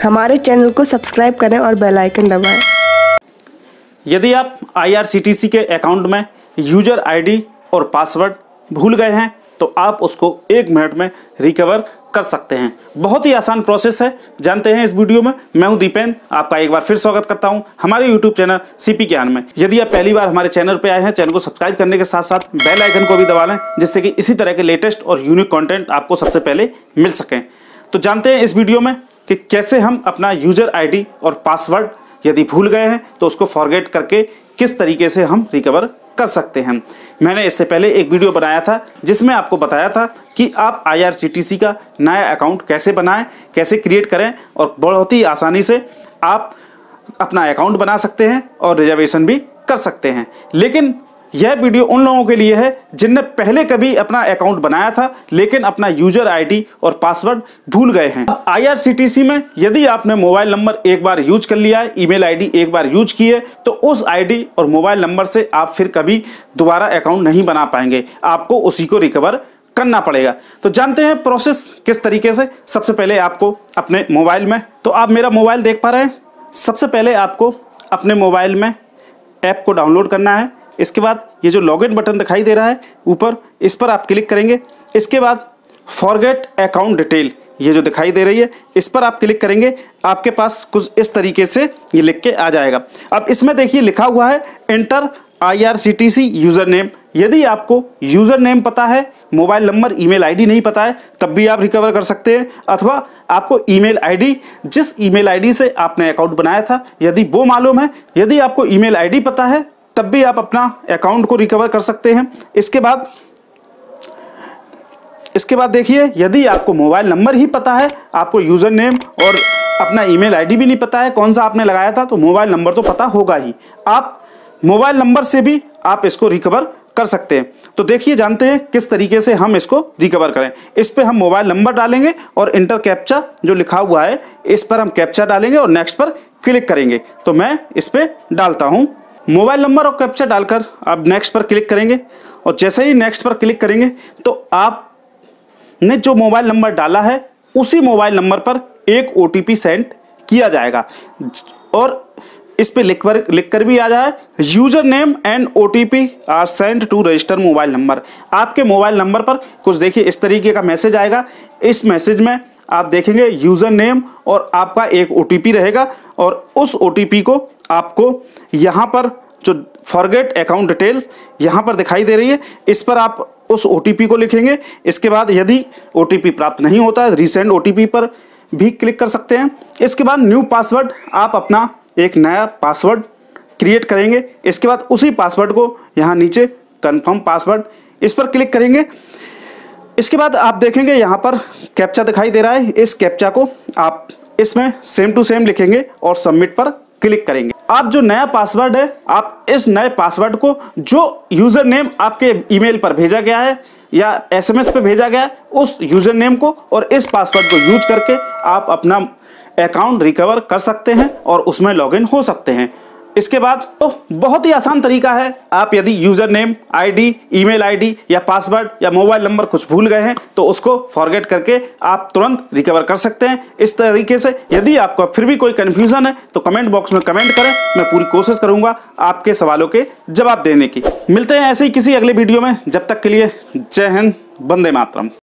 हमारे चैनल को सब्सक्राइब करें और बेल आइकन दबाएं। यदि आप IRCTC के अकाउंट में यूजर आईडी और पासवर्ड भूल गए हैं तो आप उसको 1 मिनट में रिकवर कर सकते हैं। बहुत ही आसान प्रोसेस है, जानते हैं इस वीडियो में। मैं हूं दीपेन, आपका एक बार फिर स्वागत करता हूं हमारे यूट्यूब चैनल CP ज्ञान में। यदि आप पहली बार हमारे चैनल पर आए हैं, चैनल को सब्सक्राइब करने के साथ साथ बेल आइकन को भी दबा लें, जिससे कि इसी तरह के लेटेस्ट और यूनिक कंटेंट आपको सबसे पहले मिल सकें। तो जानते हैं इस वीडियो में कि कैसे हम अपना यूजर आईडी और पासवर्ड यदि भूल गए हैं तो उसको फॉरगेट करके किस तरीके से हम रिकवर कर सकते हैं। मैंने इससे पहले एक वीडियो बनाया था जिसमें आपको बताया था कि आप IRCTC का नया अकाउंट कैसे बनाएं, कैसे क्रिएट करें और बहुत ही आसानी से आप अपना अकाउंट बना सकते हैं और रिजर्वेशन भी कर सकते हैं। लेकिन यह वीडियो उन लोगों के लिए है जिनने पहले कभी अपना अकाउंट बनाया था लेकिन अपना यूजर आईडी और पासवर्ड भूल गए हैं। IRCTC में यदि आपने मोबाइल नंबर एक बार यूज कर लिया है, ईमेल आईडी एक बार यूज की है, तो उस आईडी और मोबाइल नंबर से आप फिर कभी दोबारा अकाउंट नहीं बना पाएंगे, आपको उसी को रिकवर करना पड़ेगा। तो जानते हैं प्रोसेस किस तरीके से। सबसे पहले आपको अपने मोबाइल में, तो आप मेरा मोबाइल देख पा रहे हैं, सबसे पहले आपको अपने मोबाइल में ऐप को डाउनलोड करना है। इसके बाद ये जो लॉगिन बटन दिखाई दे रहा है ऊपर, इस पर आप क्लिक करेंगे। इसके बाद फॉरगेट अकाउंट डिटेल ये जो दिखाई दे रही है, इस पर आप क्लिक करेंगे। आपके पास कुछ इस तरीके से ये लिख के आ जाएगा। अब इसमें देखिए लिखा हुआ है एंटर IRCTC यूजर नेम। यदि आपको यूजर नेम पता है, मोबाइल नंबर, ईमेल आईडी नहीं पता है, तब भी आप रिकवर कर सकते हैं। अथवा आपको ईमेल आईडी, जिस ईमेल आईडी से आपने अकाउंट बनाया था, यदि वो मालूम है, यदि आपको ईमेल आईडी पता है, तब भी आप अपना अकाउंट को रिकवर कर सकते हैं। इसके बाद देखिए, यदि आपको मोबाइल नंबर ही पता है, आपको यूजर नेम और अपना ईमेल आईडी भी नहीं पता है कौन सा आपने लगाया था, तो मोबाइल नंबर तो पता होगा ही। आप मोबाइल नंबर से भी आप इसको रिकवर कर सकते हैं। तो देखिए, जानते हैं किस तरीके से हम इसको रिकवर करें। इस पे हम मोबाइल नंबर डालेंगे और इंटर कैप्चा जो लिखा हुआ है, इस पर हम कैप्चा डालेंगे और नेक्स्ट पर क्लिक करेंगे। तो मैं इस पे डालता हूं मोबाइल नंबर और कैप्चा डालकर आप नेक्स्ट पर क्लिक करेंगे। और जैसे ही नेक्स्ट पर क्लिक करेंगे तो आपने जो मोबाइल नंबर डाला है उसी मोबाइल नंबर पर एक OTP सेंड किया जाएगा। और इस पे लिख कर भी आ जाए, user name and OTP are send to register mobile number. आपके मोबाइल नंबर पर कुछ देखिए इस तरीके का मैसेज आएगा। इस मैसेज में आप देखेंगे यूजर नेम और आपका एक OTP रहेगा, और उस OTP को आपको यहाँ पर जो फॉरगेट अकाउंट डिटेल्स यहाँ पर दिखाई दे रही है, इस पर आप उस OTP को लिखेंगे। इसके बाद यदि OTP प्राप्त नहीं होता है, रीसेंड OTP पर भी क्लिक कर सकते हैं। इसके बाद न्यू पासवर्ड, आप अपना एक नया पासवर्ड क्रिएट करेंगे। इसके बाद उसी पासवर्ड को यहाँ नीचे कंफर्म पासवर्ड, इस पर क्लिक करेंगे। इसके बाद आप देखेंगे यहाँ पर कैप्चा दिखाई दे रहा है, इस कैप्चा को आप इसमें सेम टू सेम लिखेंगे और सबमिट पर क्लिक करेंगे। आप जो नया पासवर्ड है, आप इस नए पासवर्ड को जो यूजर नेम आपके ईमेल पर भेजा गया है या SMS पे भेजा गया है, उस यूजर नेम को और इस पासवर्ड को यूज करके आप अपना अकाउंट रिकवर कर सकते हैं और उसमें लॉगिन हो सकते हैं। इसके बाद तो बहुत ही आसान तरीका है। आप यदि user name, ID, email ID या पासवर्ड या मोबाइल नंबर कुछ भूल गए हैं तो उसको फॉरगेट करके आप तुरंत रिकवर कर सकते हैं इस तरीके से। यदि आपका फिर भी कोई कंफ्यूजन है तो कमेंट बॉक्स में कमेंट करें, मैं पूरी कोशिश करूंगा आपके सवालों के जवाब देने की। मिलते हैं ऐसे ही किसी अगले वीडियो में, जब तक के लिए जय हिंद, वंदे मातरम।